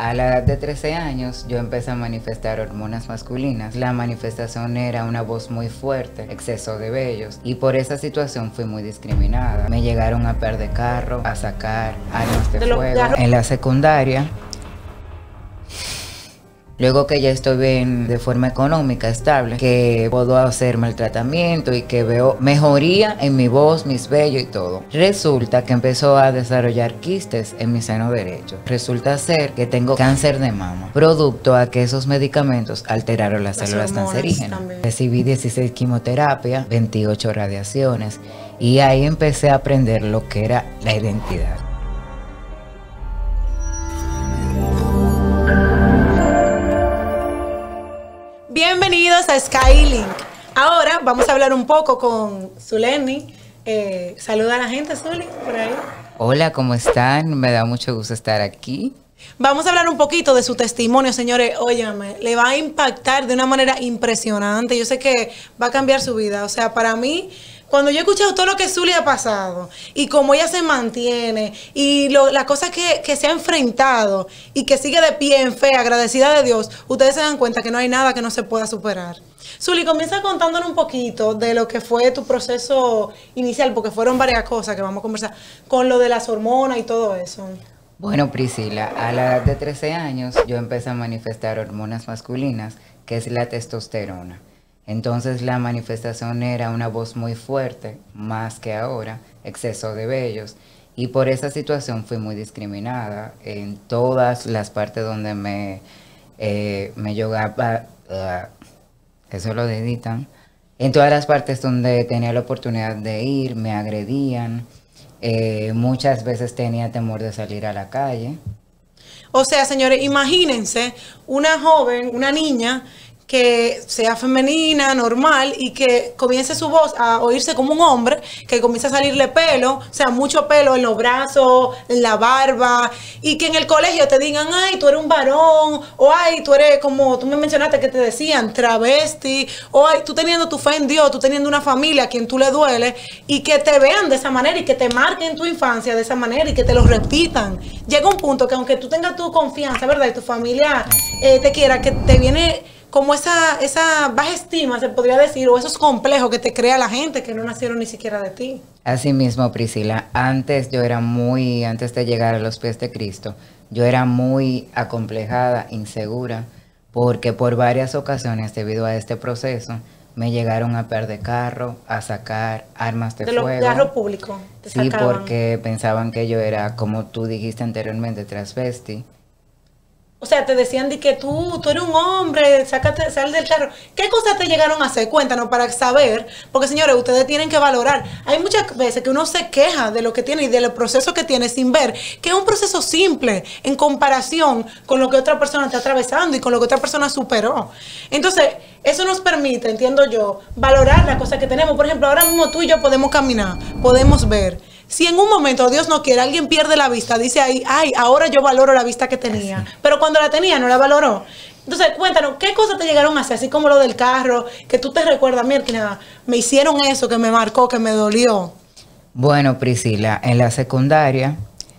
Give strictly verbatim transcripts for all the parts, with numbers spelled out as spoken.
A la edad de trece años yo empecé a manifestar hormonas masculinas. La manifestación era una voz muy fuerte, exceso de vellos, y por esa situación fui muy discriminada. Me llegaron a perder carro, a sacar armas de, de fuego. En la secundaria, luego que ya estoy bien de forma económica, estable, que puedo hacerme el tratamiento y que veo mejoría en mi voz, mis vellos y todo, resulta que empezó a desarrollar quistes en mi seno derecho. Resulta ser que tengo cáncer de mama, producto a que esos medicamentos alteraron las, las células cancerígenas. También. Recibí dieciséis quimioterapias, veintiocho radiaciones, y ahí empecé a aprender lo que era la identidad. Bienvenidos a Skylink. Ahora vamos a hablar un poco con Zuleni. Eh, saluda a la gente, Zuli, por ahí. Hola, ¿cómo están? Me da mucho gusto estar aquí. Vamos a hablar un poquito de su testimonio, señores. Óyame, le va a impactar de una manera impresionante. Yo sé que va a cambiar su vida. O sea, para mí, cuando yo he escuchado todo lo que Zuli ha pasado y cómo ella se mantiene y lo, las cosas que, que se ha enfrentado y que sigue de pie en fe, agradecida de Dios, ustedes se dan cuenta que no hay nada que no se pueda superar. Zuli, comienza contándonos un poquito de lo que fue tu proceso inicial, porque fueron varias cosas que vamos a conversar, con lo de las hormonas y todo eso. Bueno, Priscila, a la edad de trece años yo empecé a manifestar hormonas masculinas, que es la testosterona. Entonces la manifestación era una voz muy fuerte, más que ahora, exceso de vellos, y por esa situación fui muy discriminada en todas las partes donde me, eh, me yogaba, uh, eso lo editan, en todas las partes donde tenía la oportunidad de ir, me agredían, eh, muchas veces tenía temor de salir a la calle. O sea, señores, imagínense una joven, una niña, que sea femenina, normal, y que comience su voz a oírse como un hombre, que comience a salirle pelo, o sea, mucho pelo en los brazos, en la barba, y que en el colegio te digan, ay, tú eres un varón, o ay, tú eres, como tú me mencionaste que te decían, travesti, o ay, tú teniendo tu fe en Dios, tú teniendo una familia a quien tú le duele, y que te vean de esa manera, y que te marquen tu infancia de esa manera, y que te lo repitan. Llega un punto que aunque tú tengas tu confianza, ¿verdad?, y tu familia eh, te quiera, que te viene como esa, esa baja estima, se podría decir, o esos complejos que te crea la gente que no nacieron ni siquiera de ti. Así mismo, Priscila, antes yo era muy, antes de llegar a los pies de Cristo, yo era muy acomplejada, insegura, porque por varias ocasiones, debido a este proceso, me llegaron a perder carro, a sacar armas de, de fuego. ¿De carro público? Te sí, sacaban. Porque pensaban que yo era, como tú dijiste anteriormente, transvesti. O sea, te decían de que tú, tú eres un hombre, sácate, sal del carro. ¿Qué cosas te llegaron a hacer? Cuéntanos para saber, porque señores, ustedes tienen que valorar. Hay muchas veces que uno se queja de lo que tiene y del proceso que tiene sin ver que es un proceso simple en comparación con lo que otra persona está atravesando y con lo que otra persona superó. Entonces, eso nos permite, entiendo yo, valorar las cosas que tenemos. Por ejemplo, ahora mismo tú y yo podemos caminar, podemos ver. Si en un momento, Dios no quiere, alguien pierde la vista, dice ahí, ay, ahora yo valoro la vista que tenía. Pero cuando la tenía, no la valoró. Entonces, cuéntanos, ¿qué cosas te llegaron a hacer? Así como lo del carro, que tú te recuerdas, mira, que nada, me hicieron eso, que me marcó, que me dolió. Bueno, Priscila, en la secundaria...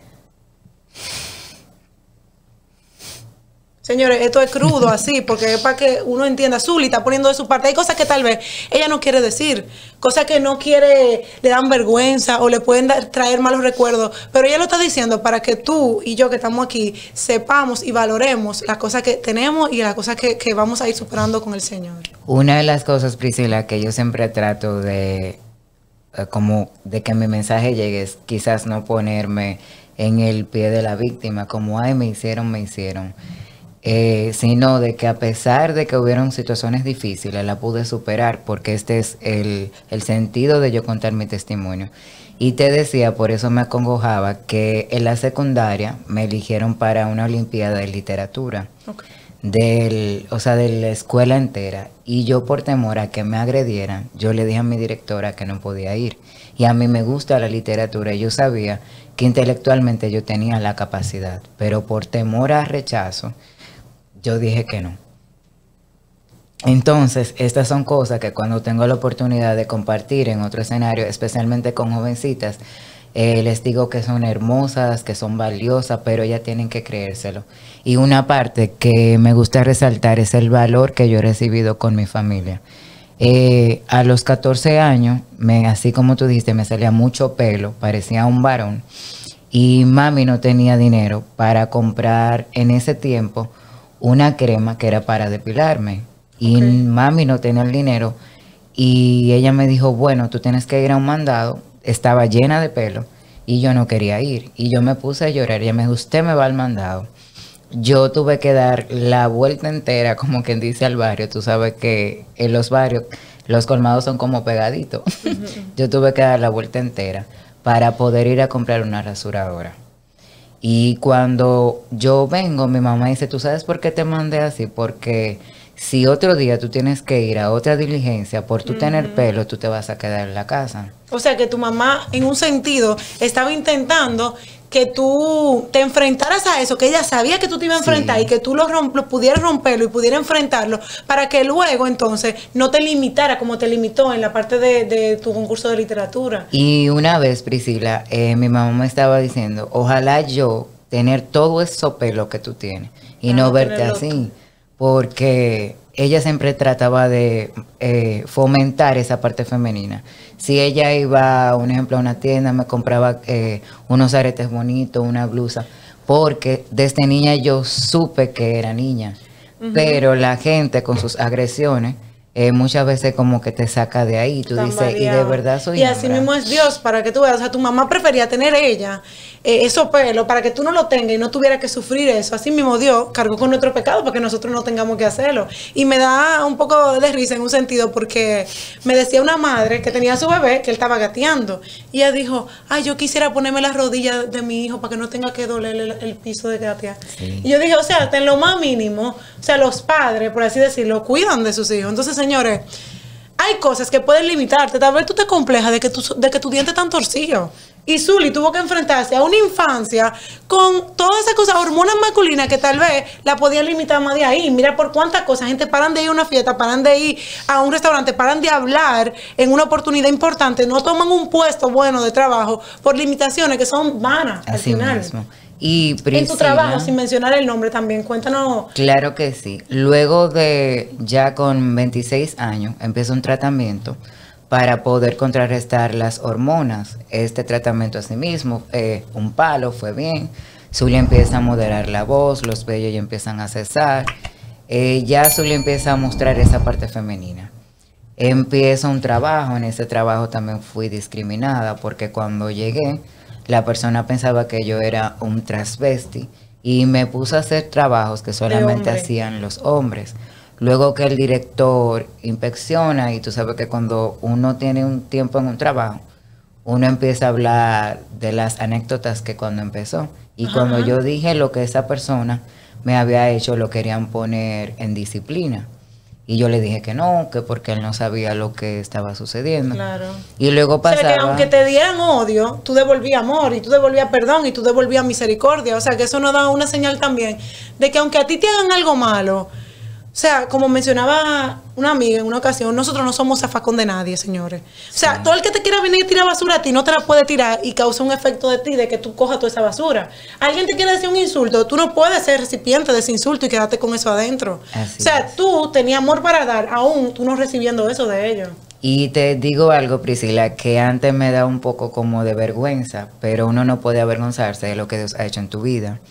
Señores, esto es crudo así, porque es para que uno entienda. Zuli está poniendo de su parte. Hay cosas que tal vez ella no quiere decir, cosas que no quiere, le dan vergüenza o le pueden dar, traer malos recuerdos, pero ella lo está diciendo para que tú y yo que estamos aquí sepamos y valoremos las cosas que tenemos y las cosas que, que vamos a ir superando con el Señor. Una de las cosas, Priscila, que yo siempre trato de, eh, como de que mi mensaje llegue, es quizás no ponerme en el pie de la víctima, como, ay, me hicieron, me hicieron. Eh, sino de que a pesar de que hubieron situaciones difíciles, la pude superar, porque este es el, el sentido de yo contar mi testimonio. Y te decía, por eso me acongojaba, que en la secundaria me eligieron para una olimpiada de literatura, okay. del, o sea, de la escuela entera, y yo por temor a que me agredieran, yo le dije a mi directora que no podía ir. Y a mí me gusta la literatura, y yo sabía que intelectualmente yo tenía la capacidad, pero por temor a rechazo, yo dije que no. Entonces, estas son cosas que cuando tengo la oportunidad de compartir en otro escenario, especialmente con jovencitas, Eh, les digo que son hermosas, que son valiosas, pero ellas tienen que creérselo. Y una parte que me gusta resaltar es el valor que yo he recibido con mi familia. Eh, a los catorce años, me, así como tú dijiste, me salía mucho pelo, parecía un varón. Y mami no tenía dinero para comprar en ese tiempo una crema que era para depilarme. Y Ok. mami no tenía el dinero. Y ella me dijo, bueno, tú tienes que ir a un mandado. Estaba llena de pelo y yo no quería ir. Y yo me puse a llorar. Ella me dijo, usted me va al mandado. Yo tuve que dar la vuelta entera, como quien dice, al barrio. Tú sabes que en los barrios los colmados son como pegaditos. Yo tuve que dar la vuelta entera para poder ir a comprar una rasuradora. Y cuando yo vengo, mi mamá dice, ¿tú sabes por qué te mandé así? Porque si otro día tú tienes que ir a otra diligencia por tú tener pelo, tú te vas a quedar en la casa. O sea que tu mamá, en un sentido, estaba intentando que tú te enfrentaras a eso, que ella sabía que tú te ibas a enfrentar Sí. y que tú lo, romp- lo pudieras romperlo y pudieras enfrentarlo, para que luego entonces no te limitara como te limitó en la parte de, de tu concurso de literatura. Y una vez, Priscila, eh, mi mamá me estaba diciendo, ojalá yo tener todo eso pelo que tú tienes y Para no no verte tenerlo así, porque ella siempre trataba de eh, fomentar esa parte femenina. Si ella iba, un ejemplo, a una tienda, me compraba eh, unos aretes bonitos, una blusa, porque desde niña yo supe que era niña, pero la gente con sus agresiones eh, muchas veces como que te saca de ahí, tú Tan dices, y de variado. verdad soy Y así hembra. mismo es Dios, para que tú veas. O sea, tu mamá prefería tener ella eh, esos pelos para que tú no lo tengas y no tuviera que sufrir eso. Así mismo Dios cargó con nuestro pecado para que nosotros no tengamos que hacerlo. Y me da un poco de risa en un sentido porque me decía una madre que tenía a su bebé que él estaba gateando. Y ella dijo, ay, yo quisiera ponerme las rodillas de mi hijo para que no tenga que dolerle el, el piso de gatear. Sí. Y yo dije, o sea, hasta en lo más mínimo, o sea, los padres, por así decirlo, cuidan de sus hijos. Entonces, señores, hay cosas que pueden limitarte. Tal vez tú te complejas de que tu, de que tu diente tan torcido. Y Zully tuvo que enfrentarse a una infancia con todas esas cosas, hormonas masculinas que tal vez la podían limitar más de ahí. Mira por cuántas cosas. Gente paran de ir a una fiesta, paran de ir a un restaurante, paran de hablar en una oportunidad importante. No toman un puesto bueno de trabajo por limitaciones que son vanas al Así final. mismo. Y En tu Priscila, trabajo, sin mencionar el nombre también, cuéntanos. claro que sí. Luego de ya con veintiséis años, empiezo un tratamiento para poder contrarrestar las hormonas. Este tratamiento asimismo, eh, un palo, fue bien. Zulia empieza a moderar la voz, los vellos ya empiezan a cesar. Eh, ya Zulia empieza a mostrar esa parte femenina. Empiezo un trabajo, en ese trabajo también fui discriminada porque cuando llegué, la persona pensaba que yo era un transvesti y me puso a hacer trabajos que solamente hombre. hacían los hombres. Luego que el director inspecciona, y tú sabes que cuando uno tiene un tiempo en un trabajo, uno empieza a hablar de las anécdotas que cuando empezó. Y Ajá, cuando ajá. yo dije lo que esa persona me había hecho, lo querían poner en disciplina. Y yo le dije que no, que porque él no sabía lo que estaba sucediendo. Claro. Y luego O sea, pasaba... que aunque te dieran odio, tú devolvías amor y tú devolvías perdón y tú devolvías misericordia. O sea, que eso nos da una señal también de que aunque a ti te hagan algo malo, o sea, como mencionaba una amiga en una ocasión, nosotros no somos zafacón de nadie, señores. O sea, Sí. todo el que te quiera venir y tirar basura a ti no te la puede tirar y causa un efecto de ti de que tú cojas toda esa basura. Alguien te quiere decir un insulto, tú no puedes ser recipiente de ese insulto y quedarte con eso adentro. Así o sea, es. tú tenías amor para dar, aún tú no recibiendo eso de ellos. Y te digo algo, Priscila, que antes me da un poco como de vergüenza, pero uno no puede avergonzarse de lo que Dios ha hecho en tu vida.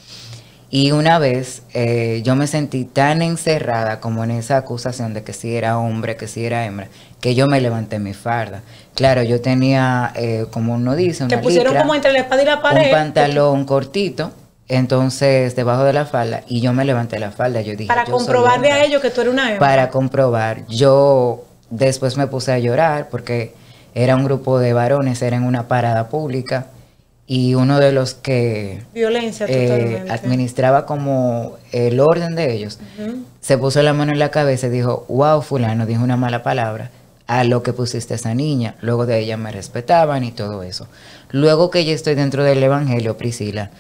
Y una vez eh, yo me sentí tan encerrada como en esa acusación de que si era hombre, que si era hembra, que yo me levanté mi farda. Claro, yo tenía, eh, como uno dice, una Te pusieron licra, como entre la espada y la pared. un pantalón cortito, entonces debajo de la falda, y yo me levanté la falda. Yo dije, Para yo soy comprobarle a hembra. ellos que tú eres una hembra. Para comprobar. Yo después me puse a llorar porque era un grupo de varones, era en una parada pública, y uno de los que Violencia eh, totalmente. administraba como el orden de ellos, Ujú. se puso la mano en la cabeza y dijo, wow, fulano, dijo una mala palabra a lo que pusiste a esa niña. Luego de ella me respetaban y todo eso. Luego que ya estoy dentro del evangelio, Priscila,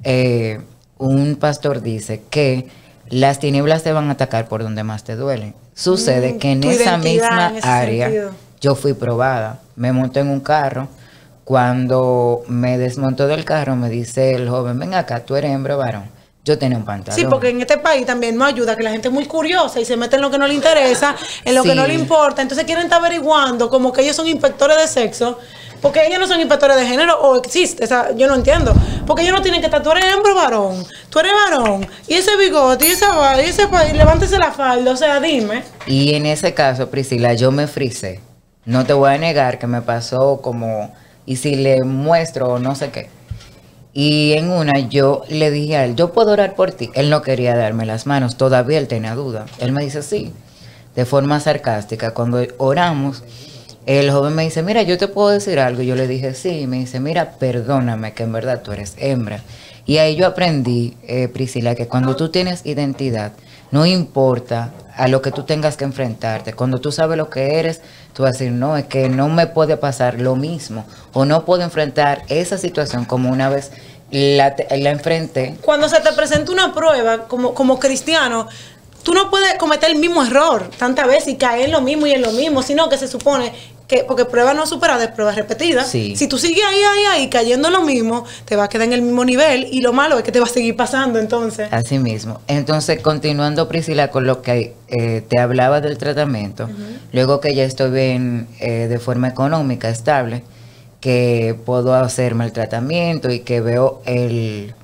eh, un pastor dice que las tinieblas te van a atacar por donde más te duelen. Sucede Mm, que en tu esa identidad misma en ese área sentido. yo fui probada. Me monté en un carro cuando me desmontó del carro, me dice el joven, ven acá, tú eres hembra o varón. Yo tenía un pantalón. Sí, porque en este país también no ayuda, que la gente es muy curiosa y se mete en lo que no le interesa, en lo Sí. que no le importa. Entonces quieren estar averiguando como que ellos son inspectores de sexo, porque ellos no son inspectores de género, o existe, o sea, yo no entiendo. Porque ellos no tienen que estar, tú eres hembra o varón, tú eres varón, y ese bigote, y esa va- y ese país, levántese la falda, o sea, dime. Y en ese caso, Priscila, yo me frisé. No te voy a negar que me pasó como, y si le muestro no sé qué. Y en una yo le dije a él, yo puedo orar por ti. Él no quería darme las manos, todavía él tenía duda. Él me dice sí, de forma sarcástica. Cuando oramos, el joven me dice, mira, yo te puedo decir algo. Y yo le dije sí, y me dice, mira, perdóname, que en verdad tú eres hembra. Y ahí yo aprendí, eh, Priscila, que cuando tú tienes identidad, no importa a lo que tú tengas que enfrentarte. Cuando tú sabes lo que eres, tú vas a decir, no, es que no me puede pasar lo mismo. O no puedo enfrentar esa situación como una vez la, la enfrenté. Cuando se te presenta una prueba como, como cristiano, tú no puedes cometer el mismo error tantas veces y caer en lo mismo y en lo mismo, sino que se supone que, porque prueba no superada es prueba repetida. Sí. Si tú sigues ahí, ahí, ahí, cayendo en lo mismo, te va a quedar en el mismo nivel y lo malo es que te va a seguir pasando entonces. Así mismo. Entonces, continuando, Priscila, con lo que eh, te hablaba del tratamiento, luego que ya estoy bien eh, de forma económica, estable, que puedo hacerme el tratamiento y que veo el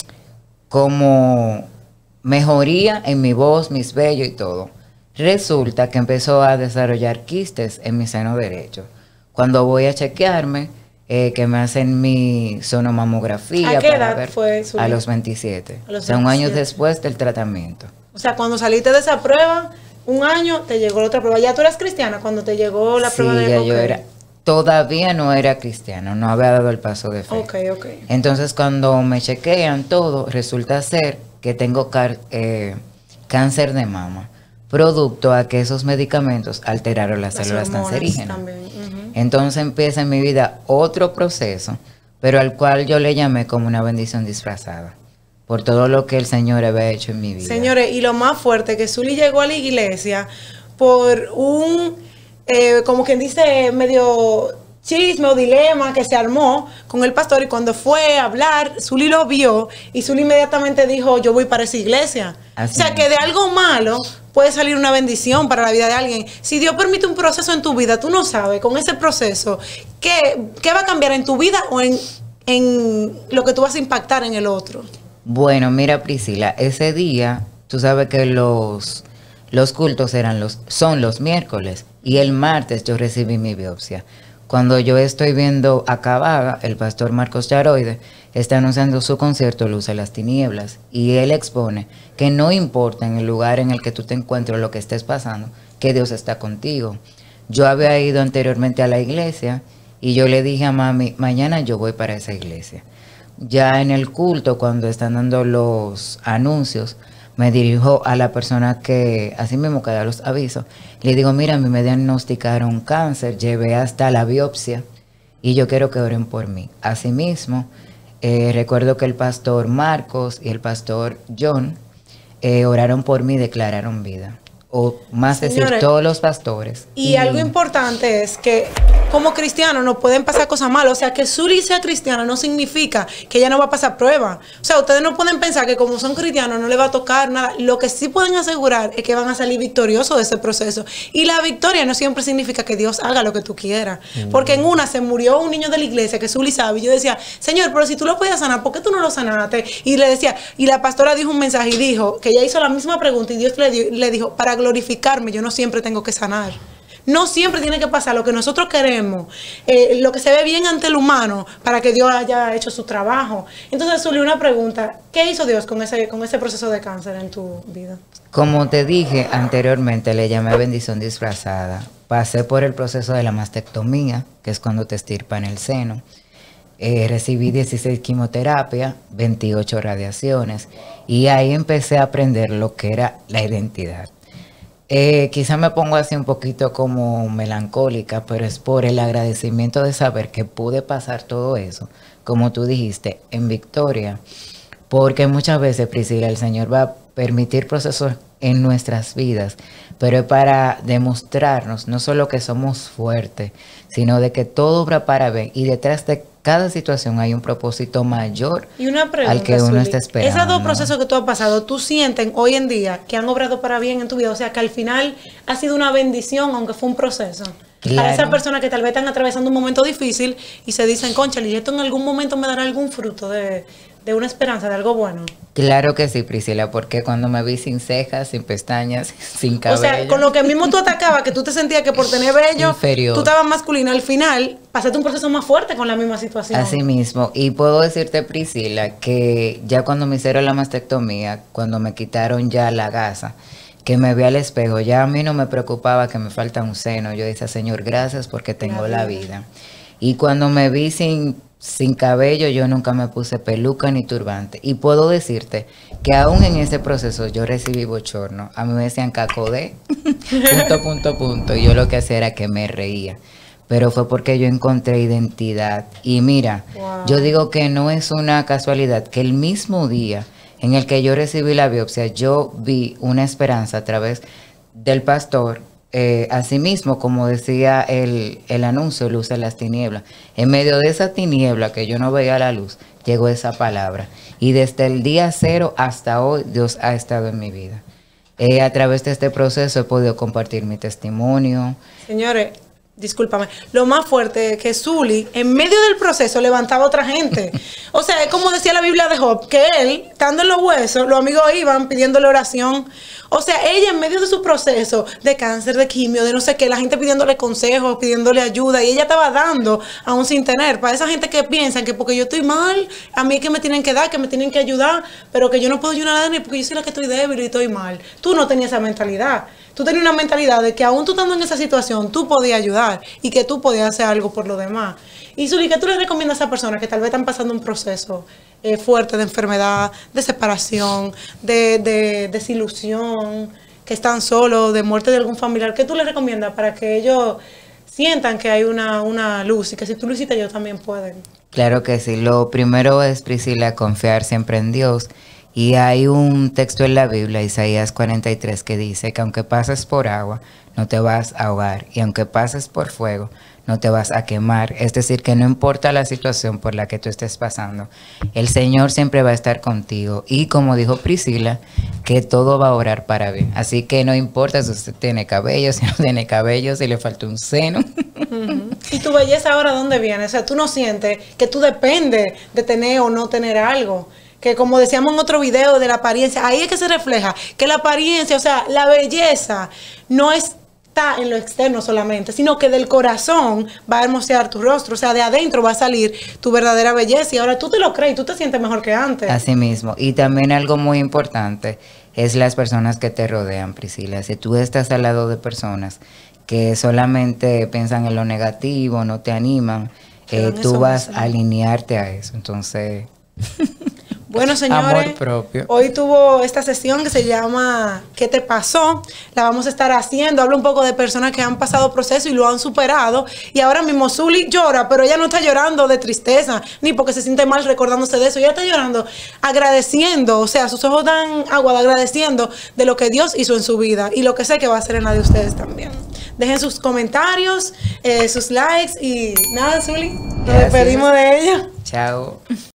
como mejoría en mi voz, mis vellos y todo. Resulta que empezó a desarrollar quistes en mi seno derecho. Cuando voy a chequearme, eh, que me hacen mi sonomamografía ¿A qué para edad ver fue, Zully? a los veintisiete. A los O sea, un año veintisiete. después del tratamiento. O sea, cuando saliste de esa prueba, un año, te llegó la otra prueba. ¿Ya tú eras cristiana cuando te llegó la Sí, prueba de ya yo ok. era, todavía no era cristiano, no había dado el paso de fe. Ok, ok. Entonces, cuando me chequean todo, resulta ser que tengo car- eh, cáncer de mama, producto a que esos medicamentos alteraron las, Las células hormonas cancerígenas. también, ujú. Entonces empieza en mi vida otro proceso, pero al cual yo le llamé como una bendición disfrazada, por todo lo que el Señor había hecho en mi vida. Señores, y lo más fuerte, que Zully llegó a la iglesia por un, eh, como quien dice, medio chisme o dilema que se armó con el pastor, y cuando fue a hablar, Zully lo vio y Zully inmediatamente dijo, yo voy para esa iglesia. Así o sea, es. que de algo malo puede salir una bendición para la vida de alguien. Si Dios permite un proceso en tu vida, tú no sabes con ese proceso qué, qué va a cambiar en tu vida o en, en lo que tú vas a impactar en el otro. Bueno, mira, Priscila, ese día, tú sabes que los, los cultos eran los, son los miércoles, y el martes yo recibí mi biopsia. Cuando yo estoy viendo acabada, el pastor Marcos Charoide está anunciando su concierto Luz en las Tinieblas, y él expone que no importa en el lugar en el que tú te encuentres o lo que estés pasando, que Dios está contigo. Yo había ido anteriormente a la iglesia y yo le dije a mami, mañana yo voy para esa iglesia. Ya en el culto, cuando están dando los anuncios, me dirijo a la persona que, así mismo que da los avisos, le digo, mira, a mí me diagnosticaron cáncer, llevé hasta la biopsia y yo quiero que oren por mí. Asimismo, eh, recuerdo que el pastor Marcos y el pastor John eh, oraron por mí y declararon vida. O más decir, Señores, todos los pastores. Y algo importante es que como cristianos nos pueden pasar cosas malas. O sea, que Zully sea cristiana no significa que ella no va a pasar pruebas. O sea, ustedes no pueden pensar que como son cristianos no les va a tocar nada. Lo que sí pueden asegurar es que van a salir victoriosos de ese proceso. Y la victoria no siempre significa que Dios haga lo que tú quieras. Mm. Porque en una se murió un niño de la iglesia que Zully sabe. Y yo decía, Señor, pero si tú lo podías sanar, ¿por qué tú no lo sanaste? Y le decía, y la pastora dijo un mensaje y dijo que ella hizo la misma pregunta y Dios le, dio, le dijo, para glorificarme, yo no siempre tengo que sanar. No siempre tiene que pasar lo que nosotros queremos, eh, lo que se ve bien ante el humano, para que Dios haya hecho su trabajo. Entonces, Zully, una pregunta, ¿qué hizo Dios con ese, con ese proceso de cáncer en tu vida? Como te dije anteriormente, le llamé bendición disfrazada. Pasé por el proceso de la mastectomía, que es cuando te estirpan el seno. Eh, recibí dieciséis quimioterapias, veintiocho radiaciones, y ahí empecé a aprender lo que era la identidad. Eh, quizá me pongo así un poquito como melancólica, pero es por el agradecimiento de saber que pude pasar todo eso, como tú dijiste, en victoria. Porque muchas veces, Priscila, el Señor va permitir procesos en nuestras vidas, pero es para demostrarnos no solo que somos fuertes, sino de que todo obra para bien y detrás de cada situación hay un propósito mayor y una pregunta, al que uno Zuli, está esperando. esos dos procesos que tú has pasado, ¿tú sientes hoy en día que han obrado para bien en tu vida? O sea, que al final ha sido una bendición, aunque fue un proceso. Claro. Para esas personas que tal vez están atravesando un momento difícil y se dicen, cónchale, ¿y esto en algún momento me dará algún fruto de, de una esperanza, de algo bueno? Claro que sí, Priscila, porque cuando me vi sin cejas, sin pestañas, sin cabello. O sea, con lo que mismo tú atacabas, que tú te sentías que por tener vello, inferior, tú estabas masculina, al final pasaste un proceso más fuerte con la misma situación. Así mismo, y puedo decirte, Priscila, que ya cuando me hicieron la mastectomía, cuando me quitaron ya la gasa, que me vi al espejo, ya a mí no me preocupaba que me falta un seno. Yo decía, Señor, gracias porque tengo la vida. Y cuando me vi sin, sin cabello, yo nunca me puse peluca ni turbante. Y puedo decirte que aún en ese proceso yo recibí bochorno. A mí me decían cacodé, punto, punto, punto. Y yo lo que hacía era que me reía. Pero fue porque yo encontré identidad. Y mira, wow. Yo digo que no es una casualidad que el mismo día en el que yo recibí la biopsia, yo vi una esperanza a través del pastor. Eh, asimismo, como decía el, el anuncio, luz en las tinieblas. En medio de esa tiniebla que yo no veía la luz, llegó esa palabra. Y desde el día cero hasta hoy, Dios ha estado en mi vida. Eh, a través de este proceso he podido compartir mi testimonio. Señores, discúlpame, lo más fuerte es que Zuli, en medio del proceso, levantaba a otra gente. O sea, es como decía la Biblia de Job, que él, estando en los huesos, los amigos iban pidiéndole oración. O sea, ella en medio de su proceso de cáncer, de quimio, de no sé qué, la gente pidiéndole consejos, pidiéndole ayuda, y ella estaba dando aún sin tener. Para esa gente que piensan que porque yo estoy mal, a mí es que me tienen que dar, que me tienen que ayudar, pero que yo no puedo ayudar a nadie porque yo soy la que estoy débil y estoy mal. Tú no tenías esa mentalidad. Tú tenías una mentalidad de que aún tú estando en esa situación, tú podías ayudar y que tú podías hacer algo por los demás. Y Zuli, ¿qué tú le recomiendas a esas personas que tal vez están pasando un proceso eh, fuerte de enfermedad, de separación, de, de desilusión, que están solos, de muerte de algún familiar? ¿Qué tú les recomiendas para que ellos sientan que hay una, una luz y que si tú lo hiciste ellos también pueden? Claro que sí. Lo primero es, Priscila, confiar siempre en Dios. Y hay un texto en la Biblia, Isaías cuarenta y tres, que dice que aunque pases por agua, no te vas a ahogar. Y aunque pases por fuego, no te vas a quemar. Es decir, que no importa la situación por la que tú estés pasando, el Señor siempre va a estar contigo. Y como dijo Priscila, que todo va a orar para bien. Así que no importa si usted tiene cabello, si no tiene cabello, si le falta un seno. Uh-huh. ¿Y tu belleza ahora dónde viene? O sea, tú no sientes que tú dependes de tener o no tener algo. Que como decíamos en otro video de la apariencia, ahí es que se refleja que la apariencia, o sea, la belleza no está en lo externo solamente, sino que del corazón va a hermosear tu rostro, o sea, de adentro va a salir tu verdadera belleza y ahora tú te lo crees, tú te sientes mejor que antes. Así mismo, y también algo muy importante es las personas que te rodean, Priscila. Si tú estás al lado de personas que solamente piensan en lo negativo, no te animan, eh, tú vas a alinearte a eso, entonces... Bueno, señores, amor propio. Hoy tuvo esta sesión que se llama ¿Qué te pasó? La vamos a estar haciendo. Habla un poco de personas que han pasado proceso y lo han superado. Y ahora mismo Zuli llora, pero ella no está llorando de tristeza, ni porque se siente mal recordándose de eso. Ella está llorando agradeciendo, o sea, sus ojos dan agua de agradeciendo de lo que Dios hizo en su vida y lo que sé que va a hacer en la de ustedes también. Dejen sus comentarios, eh, sus likes y nada, Zuli. Nos despedimos de ella. Chao.